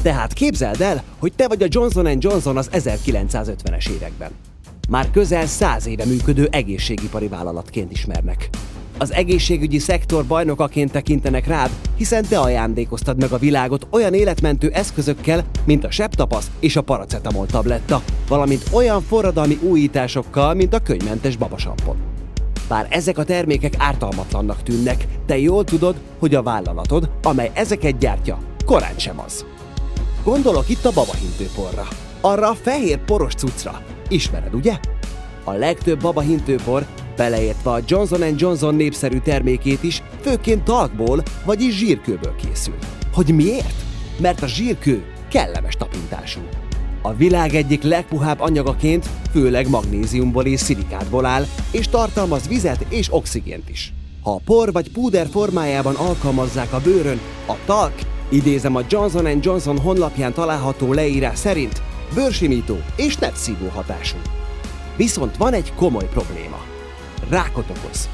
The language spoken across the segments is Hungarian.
Tehát képzeld el, hogy te vagy a Johnson & Johnson az 1950-es években. Már közel 100 éve működő egészségipari vállalatként ismernek. Az egészségügyi szektor bajnokaként tekintenek rád, hiszen te ajándékoztad meg a világot olyan életmentő eszközökkel, mint a sebtapasz és a paracetamol tabletta, valamint olyan forradalmi újításokkal, mint a könnymentes babasampon. Bár ezek a termékek ártalmatlannak tűnnek, te jól tudod, hogy a vállalatod, amely ezeket gyártja, korán sem az. Gondolok itt a babahintőporra, arra a fehér poros cuccra. Ismered, ugye? A legtöbb babahintőpor, beleértve a Johnson & Johnson népszerű termékét is, főként talkból, vagyis zsírkőből készül. Hogy miért? Mert a zsírkő kellemes tapintású. A világ egyik legpuhább anyagaként főleg magnéziumból és szilikátból áll, és tartalmaz vizet és oxigént is. Ha a por vagy púder formájában alkalmazzák a bőrön, a talk, idézem a Johnson & Johnson honlapján található leírás szerint, bőrsimító és netszívó hatású. Viszont van egy komoly probléma. Rákot okoz.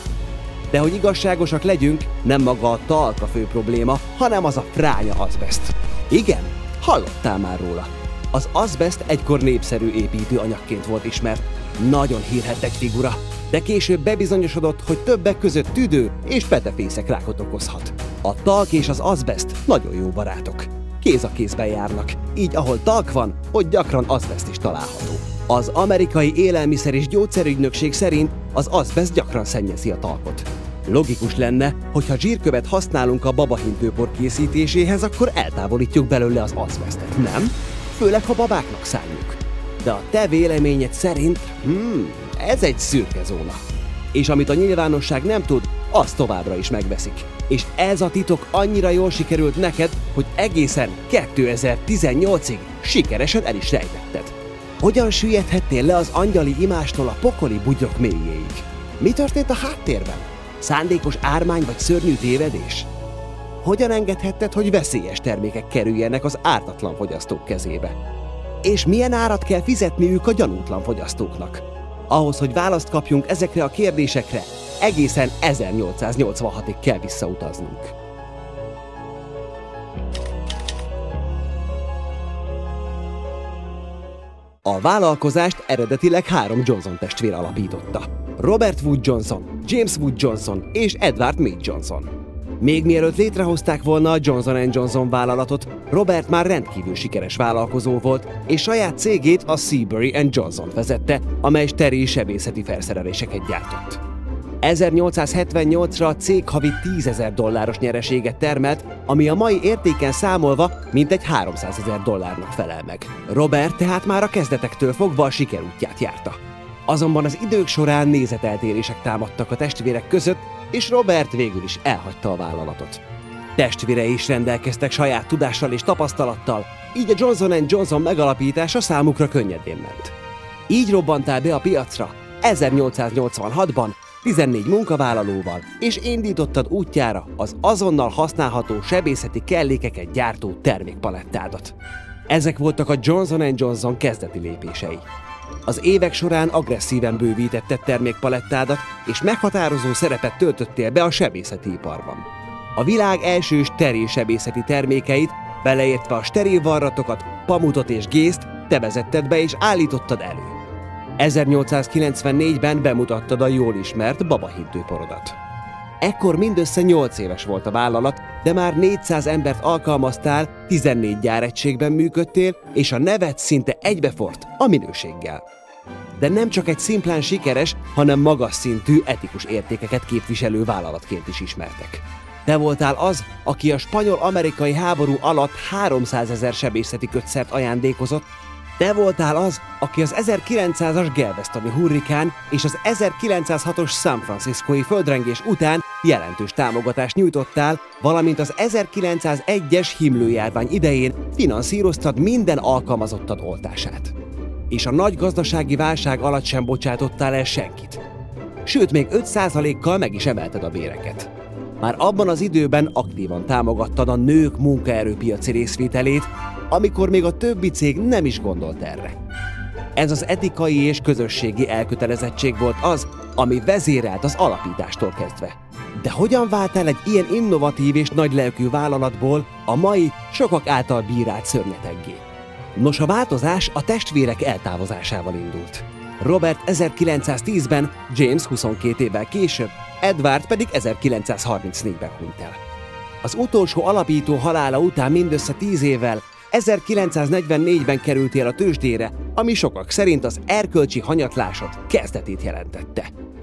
De hogy igazságosak legyünk, nem maga a talk a fő probléma, hanem az a fránya azbeszt. Igen, hallottál már róla. Az azbeszt egykor népszerű építőanyagként volt ismert. Nagyon hírhedt egy figura, de később bebizonyosodott, hogy többek között tüdő és petefészek rákot okozhat. A talk és az azbeszt nagyon jó barátok. Kéz a kézben járnak, így ahol talk van, ott gyakran azbeszt is található. Az amerikai élelmiszer- és gyógyszerügynökség szerint az azbeszt gyakran szennyezi a talkot. Logikus lenne, hogy ha zsírkövet használunk a babahintőpor készítéséhez, akkor eltávolítjuk belőle az azbesztet, nem? Főleg, ha babáknak szánjuk. De a te véleményed szerint, ez egy szürke zóna. És amit a nyilvánosság nem tud, az továbbra is megveszik. És ez a titok annyira jól sikerült neked, hogy egészen 2018-ig sikeresen el is rejtetted. Hogyan süllyedhettél le az angyali imástól a pokoli bugyrok mélyéig? Mi történt a háttérben? Szándékos ármány vagy szörnyű tévedés? Hogyan engedhetted, hogy veszélyes termékek kerüljenek az ártatlan fogyasztók kezébe? És milyen árat kell fizetniük a gyanútlan fogyasztóknak? Ahhoz, hogy választ kapjunk ezekre a kérdésekre, egészen 1886-ig kell visszautaznunk. A vállalkozást eredetileg 3 Johnson testvér alapította. Robert Wood Johnson, James Wood Johnson és Edward Mead Johnson. Még mielőtt létrehozták volna a Johnson & Johnson vállalatot, Robert már rendkívül sikeres vállalkozó volt, és saját cégét, a Seabury & Johnson vezette, amely steril sebészeti felszereléseket gyártott. 1878-ra a cég havi $10,000 nyereséget termelt, ami a mai értéken számolva mintegy $300,000 felel meg. Robert tehát már a kezdetektől fogva a siker útját járta. Azonban az idők során nézeteltérések támadtak a testvérek között, és Robert végül is elhagyta a vállalatot. Testvérei is rendelkeztek saját tudással és tapasztalattal, így a Johnson & Johnson megalapítása számukra könnyedén ment. Így robbantál be a piacra 1886-ban 14 munkavállalóval, és indítottad útjára az azonnal használható sebészeti kellékeket gyártó termékpalettádat. Ezek voltak a Johnson & Johnson kezdeti lépései. Az évek során agresszíven bővítetted termékpalettádat, és meghatározó szerepet töltöttél be a sebészeti iparban. A világ első steril sebészeti termékeit, beleértve a steril varratokat, pamutot és gészt, te vezetted be és állítottad elő. 1894-ben bemutattad a jól ismert babahintőporodat. Ekkor mindössze 8 éves volt a vállalat, de már 400 embert alkalmaztál, 14 gyáregységben működtél, és a neved szinte egybefort a minőséggel. De nem csak egy szimplán sikeres, hanem magas szintű etikus értékeket képviselő vállalatként is ismertek. Te voltál az, aki a spanyol-amerikai háború alatt 300 000 sebészeti kötszert ajándékozott. Te voltál az, aki az 1900-as Galvestoni hurrikán és az 1906-os San Franciscói földrengés után jelentős támogatást nyújtottál, valamint az 1901-es himlőjárvány idején finanszíroztad minden alkalmazottad oltását. És a nagy gazdasági válság alatt sem bocsátottál el senkit. Sőt, még 5%-kal meg is emelted a béreket. Már abban az időben aktívan támogattad a nők munkaerőpiaci részvételét, amikor még a többi cég nem is gondolt erre. Ez az etikai és közösségi elkötelezettség volt az, ami vezérelt az alapítástól kezdve. De hogyan vált el egy ilyen innovatív és nagylelkű vállalatból a mai, sokak által bírált szörnyeteggé? Nos, a változás a testvérek eltávozásával indult. Robert 1910-ben, James 22 évvel később, Edward pedig 1934-ben hunyt el. Az utolsó alapító halála után mindössze 10 évvel, 1944-ben került el a tőzsdére, ami sokak szerint az erkölcsi hanyatlásod kezdetét jelentette.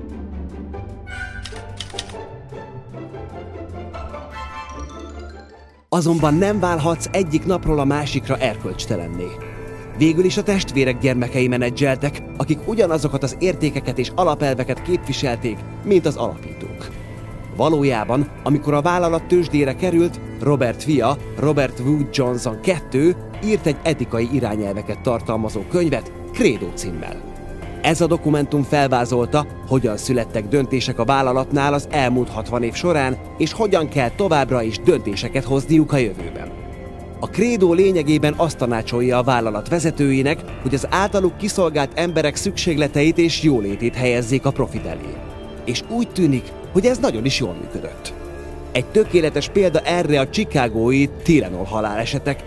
Azonban nem válhatsz egyik napról a másikra erkölcstelenné. Végül is a testvérek gyermekei menedzseltek, akik ugyanazokat az értékeket és alapelveket képviselték, mint az alapítók. Valójában, amikor a vállalat tőzsdére került, Robert fia, Robert Wood Johnson II írt egy etikai irányelveket tartalmazó könyvet Credo címmel. Ez a dokumentum felvázolta, hogyan születtek döntések a vállalatnál az elmúlt 60 év során, és hogyan kell továbbra is döntéseket hozniuk a jövőben. A Credo lényegében azt tanácsolja a vállalat vezetőinek, hogy az általuk kiszolgált emberek szükségleteit és jólétét helyezzék a profit elé. És úgy tűnik, hogy ez nagyon is jól működött. Egy tökéletes példa erre a chicagói Tylenol halálesetek.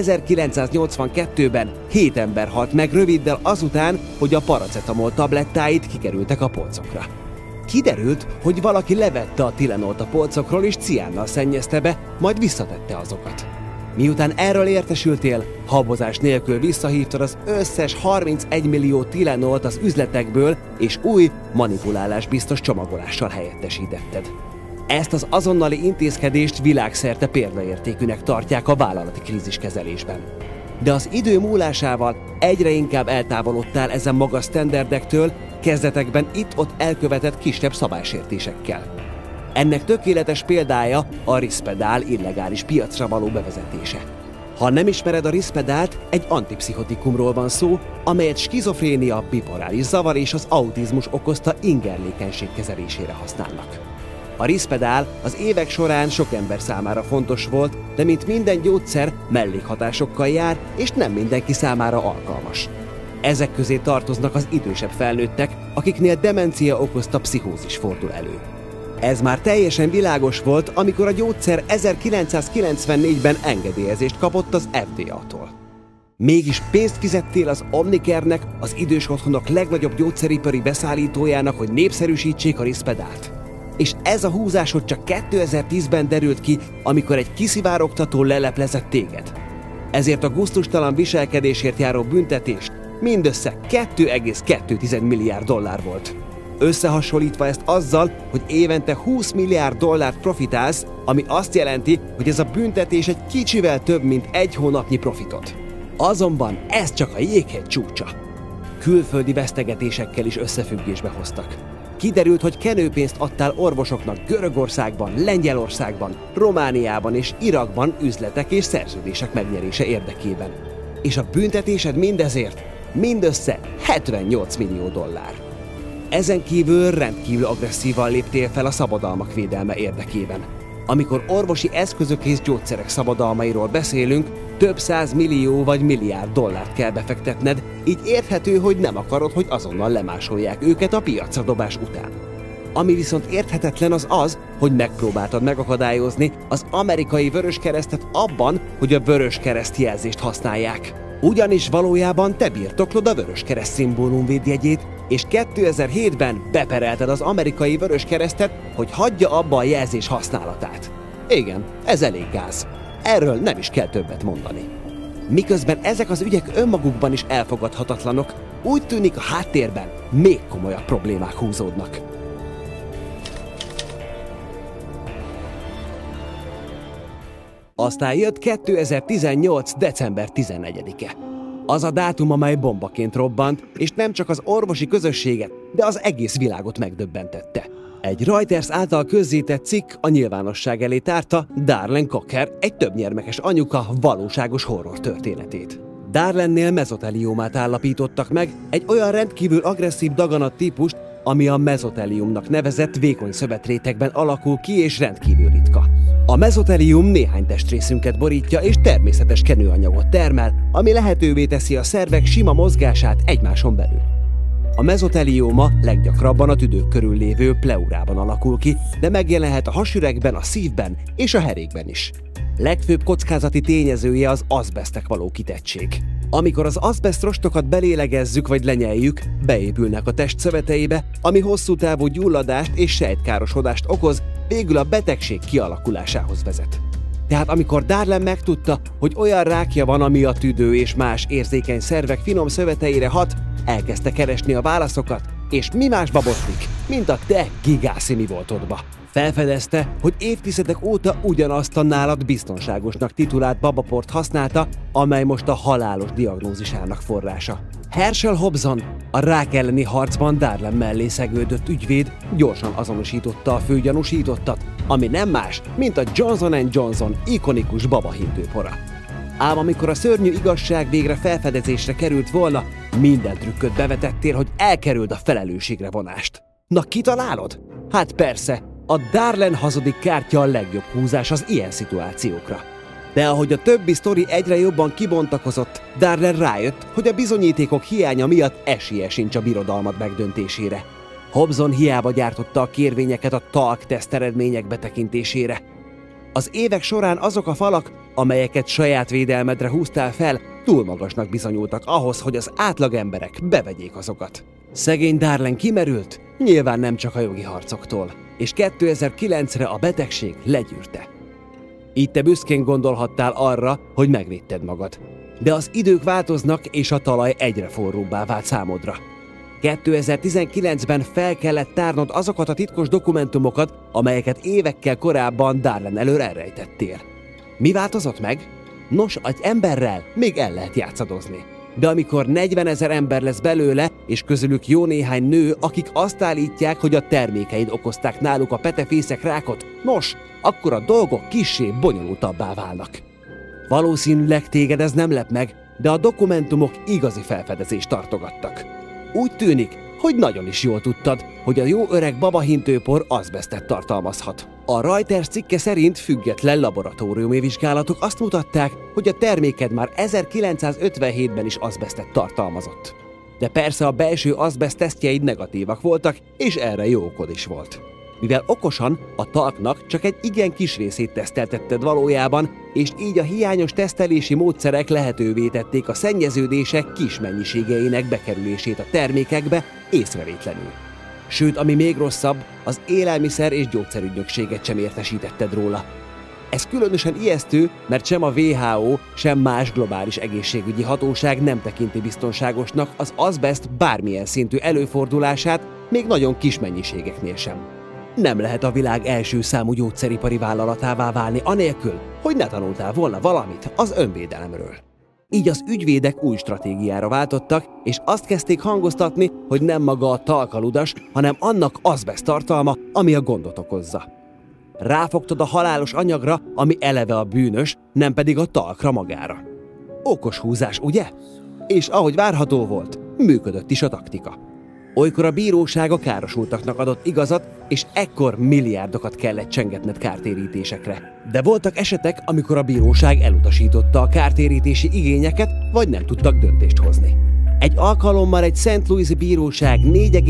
1982-ben 7 ember halt meg röviddel azután, hogy a paracetamol tablettáit kikerültek a polcokra. Kiderült, hogy valaki levette a Tylenolt a polcokról és ciánnal szennyezte be, majd visszatette azokat. Miután erről értesültél, habozás nélkül visszahívtad az összes 31 millió Tylenolt az üzletekből, és új, manipulálásbiztos csomagolással helyettesítetted. Ezt az azonnali intézkedést világszerte példaértékűnek tartják a vállalati kríziskezelésben. De az idő múlásával egyre inkább eltávolodtál ezen magas sztenderdektől, kezdetekben itt-ott elkövetett kisebb szabálysértésekkel. Ennek tökéletes példája a Risperdal illegális piacra való bevezetése. Ha nem ismered a Rispedált, egy antipszichotikumról van szó, amelyet skizofrénia, bipoláris zavar és az autizmus okozta ingerlékenység kezelésére használnak. A Risperdal az évek során sok ember számára fontos volt, de mint minden gyógyszer mellékhatásokkal jár, és nem mindenki számára alkalmas. Ezek közé tartoznak az idősebb felnőttek, akiknél demencia okozta pszichózis fordul elő. Ez már teljesen világos volt, amikor a gyógyszer 1994-ben engedélyezést kapott az FDA-tól. Mégis pénzt fizettél az Omnicare-nek, az idős otthonok legnagyobb gyógyszeripari beszállítójának, hogy népszerűsítsék a Risperdalt. És ez a húzásod csak 2010-ben derült ki, amikor egy kiszivárogtató leleplezett téged. Ezért a gusztustalan viselkedésért járó büntetést mindössze 2,2 milliárd dollár volt. Összehasonlítva ezt azzal, hogy évente 20 milliárd dollárt profitálsz, ami azt jelenti, hogy ez a büntetés egy kicsivel több, mint egy hónapnyi profitot. Azonban ez csak a jéghegy csúcsa. Külföldi vesztegetésekkel is összefüggésbe hoztak. Kiderült, hogy kenőpénzt adtál orvosoknak Görögországban, Lengyelországban, Romániában és Irakban üzletek és szerződések megnyerése érdekében. És a büntetésed mindezért mindössze 78 millió dollár. Ezen kívül rendkívül agresszívan léptél fel a szabadalmak védelme érdekében. Amikor orvosi eszközök és gyógyszerek szabadalmairól beszélünk, több 100 millió vagy milliárd dollárt kell befektetned, így érthető, hogy nem akarod, hogy azonnal lemásolják őket a piacra dobás után. Ami viszont érthetetlen az, hogy megpróbáltad megakadályozni az amerikai Vöröskeresztet abban, hogy a Vöröskereszt jelzést használják. Ugyanis valójában te birtoklod a Vöröskereszt szimbólumvédjegyét, és 2007-ben beperelted az amerikai Vöröskeresztet, hogy hagyja abba a jelzés használatát. Igen, ez elég gáz. Erről nem is kell többet mondani. Miközben ezek az ügyek önmagukban is elfogadhatatlanok, úgy tűnik a háttérben még komolyabb problémák húzódnak. Aztán jött 2018. december 14-e. Az a dátum, amely bombaként robbant, és nem csak az orvosi közösséget, de az egész világot megdöbbentette. Egy Reuters által közzétett cikk a nyilvánosság elé tárta Darlene Cocker, egy többnyermekes anyuka valóságos horror történetét. Darlene-nél mezoteliomát állapítottak meg, egy olyan rendkívül agresszív daganat típust, ami a mezoteliumnak nevezett vékony szövetrétegben alakul ki és rendkívül ritka. A mezotelium néhány testrészünket borítja és természetes kenőanyagot termel, ami lehetővé teszi a szervek sima mozgását egymáson belül. A mezotelióma leggyakrabban a tüdők körül lévő pleurában alakul ki, de megjelenhet a hasüregben, a szívben és a herékben is. Legfőbb kockázati tényezője az azbesztek való kitettség. Amikor az azbeszt rostokat belélegezzük vagy lenyeljük, beépülnek a test szöveteibe, ami hosszú távú gyulladást és sejtkárosodást okoz, végül a betegség kialakulásához vezet. Tehát amikor Darlene megtudta, hogy olyan rákja van, ami a tüdő és más érzékeny szervek finom szöveteire hat, elkezdte keresni a válaszokat, és mi másba botlik, mint a te gigászi mi voltodba. Felfedezte, hogy évtizedek óta ugyanazt a nálad biztonságosnak titulált babaport használta, amely most a halálos diagnózisának forrása. Herschel Hobson, a rák elleni harcban Darlene mellé szegődött ügyvéd, gyorsan azonosította a főgyanúsítottat, ami nem más, mint a Johnson & Johnson ikonikus babahintőpora. Ám amikor a szörnyű igazság végre felfedezésre került volna, minden trükköt bevetettél, hogy elkerüld a felelősségre vonást. Na, kitalálod? Hát persze, a Darlene hazudik kártya a legjobb húzás az ilyen szituációkra. De ahogy a többi sztori egyre jobban kibontakozott, Darlene rájött, hogy a bizonyítékok hiánya miatt esélye sincs a birodalmat megdöntésére. Hobson hiába gyártotta a kérvényeket a talk-teszt eredmények betekintésére. Az évek során azok a falak, amelyeket saját védelmedre húztál fel, túl magasnak bizonyultak ahhoz, hogy az átlagemberek bevegyék azokat. Szegény Darlene kimerült, nyilván nem csak a jogi harcoktól, és 2009-re a betegség legyűrte. Így te büszkén gondolhattál arra, hogy megvédted magad. De az idők változnak, és a talaj egyre forróbbá vált számodra. 2019-ben fel kellett tárnod azokat a titkos dokumentumokat, amelyeket évekkel korábban Darlene elől elrejtettél. Mi változott meg? Nos, egy emberrel még el lehet játszadozni. De amikor 40 000 ember lesz belőle, és közülük jó néhány nő, akik azt állítják, hogy a termékeid okozták náluk a petefészek rákot, nos, akkor a dolgok kissé bonyolultabbá válnak. Valószínűleg téged ez nem lep meg, de a dokumentumok igazi felfedezést tartogattak. Úgy tűnik, hogy nagyon is jól tudtad, hogy a jó öreg babahintőpor azbesztet tartalmazhat. A Reuters cikke szerint független laboratóriumi vizsgálatok azt mutatták, hogy a terméked már 1957-ben is azbesztet tartalmazott. De persze a belső azbeszt tesztjeid negatívak voltak, és erre jó okod is volt. Mivel okosan a talknak csak egy igen kis részét teszteltetted valójában, és így a hiányos tesztelési módszerek lehetővé tették a szennyeződések kis mennyiségeinek bekerülését a termékekbe észrevétlenül. Sőt, ami még rosszabb, az élelmiszer- és gyógyszerügynökséget sem értesítetted róla. Ez különösen ijesztő, mert sem a WHO, sem más globális egészségügyi hatóság nem tekinti biztonságosnak az azbeszt bármilyen szintű előfordulását, még nagyon kis mennyiségeknél sem. Nem lehet a világ első számú gyógyszeripari vállalatává válni anélkül, hogy ne tanultál volna valamit az önvédelemről. Így az ügyvédek új stratégiára váltottak, és azt kezdték hangoztatni, hogy nem maga a talk a ludas, hanem annak azbeszt tartalma, ami a gondot okozza. Ráfogtad a halálos anyagra, ami eleve a bűnös, nem pedig a talkra magára. Okos húzás, ugye? És ahogy várható volt, működött is a taktika. Olykor a bíróság a károsultaknak adott igazat, és ekkor milliárdokat kellett csengetned kártérítésekre. De voltak esetek, amikor a bíróság elutasította a kártérítési igényeket, vagy nem tudtak döntést hozni. Egy alkalommal egy St. Louis-i bíróság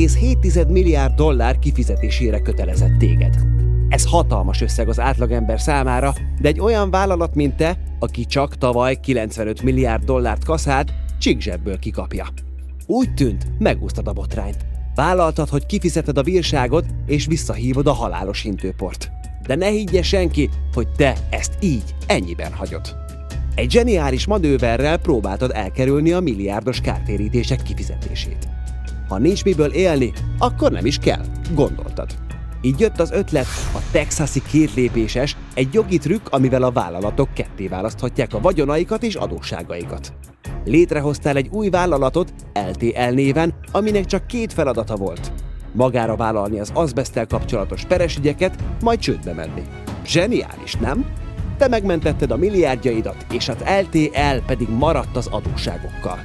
4,7 milliárd dollár kifizetésére kötelezett téged. Ez hatalmas összeg az átlagember számára, de egy olyan vállalat, mint te, aki csak tavaly 95 milliárd dollárt kaszált, csíkzsebből kikapja. Úgy tűnt, megúsztad a botrányt. Vállaltad, hogy kifizeted a bírságot, és visszahívod a halálos hintőport. De ne higgye senki, hogy te ezt így, ennyiben hagyod. Egy zseniális manőverrel próbáltad elkerülni a milliárdos kártérítések kifizetését. Ha nincs miből élni, akkor nem is kell, gondoltad. Így jött az ötlet, a texasi kétlépéses, egy jogi trükk, amivel a vállalatok ketté választhatják a vagyonaikat és adósságaikat. Létrehoztál egy új vállalatot, LTL néven, aminek csak két feladata volt. Magára vállalni az azbeszttel kapcsolatos peres ügyeket, majd csődbe menni. Zseniális, nem? Te megmentetted a milliárdjaidat, és az LTL pedig maradt az adósságokkal.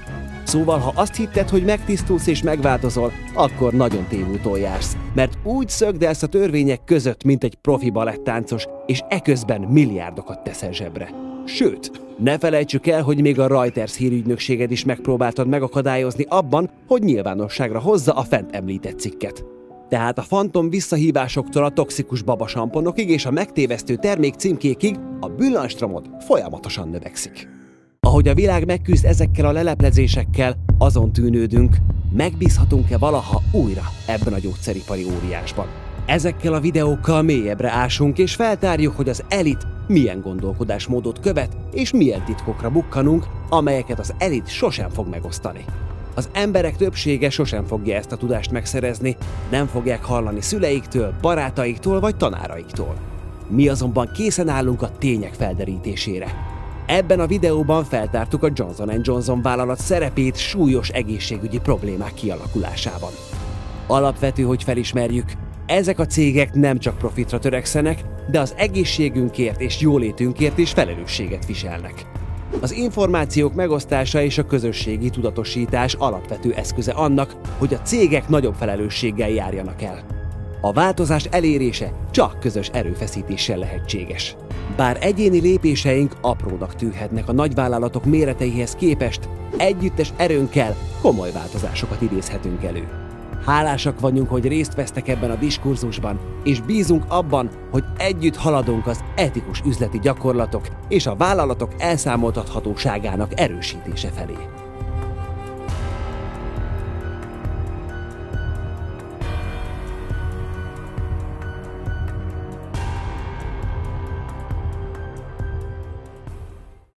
Szóval, ha azt hitted, hogy megtisztulsz és megváltozol, akkor nagyon tévúton jársz, mert úgy szögdelsz a törvények között, mint egy profi balettáncos, és eközben milliárdokat teszel zsebre. Sőt, ne felejtsük el, hogy még a Reuters hírügynökséged is megpróbáltad megakadályozni abban, hogy nyilvánosságra hozza a fent említett cikket. Tehát a fantom visszahívásoktól a toxikus babasamponokig és a megtévesztő termék címkékig a Büllanstromod folyamatosan növekszik. Ahogy a világ megküzd ezekkel a leleplezésekkel, azon tűnődünk, megbízhatunk-e valaha újra ebben a gyógyszeripari óriásban. Ezekkel a videókkal mélyebbre ásunk és feltárjuk, hogy az elit milyen gondolkodásmódot követ és milyen titkokra bukkanunk, amelyeket az elit sosem fog megosztani. Az emberek többsége sosem fogja ezt a tudást megszerezni, nem fogják hallani szüleiktől, barátaiktól vagy tanáraiktól. Mi azonban készen állunk a tények felderítésére. Ebben a videóban feltártuk a Johnson & Johnson vállalat szerepét súlyos egészségügyi problémák kialakulásában. Alapvető, hogy felismerjük, ezek a cégek nem csak profitra törekszenek, de az egészségünkért és jólétünkért is felelősséget viselnek. Az információk megosztása és a közösségi tudatosítás alapvető eszköze annak, hogy a cégek nagyobb felelősséggel járjanak el. A változás elérése csak közös erőfeszítéssel lehetséges. Bár egyéni lépéseink aprónak tűnhetnek a nagyvállalatok méreteihez képest, együttes erőnkkel komoly változásokat idézhetünk elő. Hálásak vagyunk, hogy részt vesztek ebben a diskurzusban, és bízunk abban, hogy együtt haladunk az etikus üzleti gyakorlatok és a vállalatok elszámoltathatóságának erősítése felé.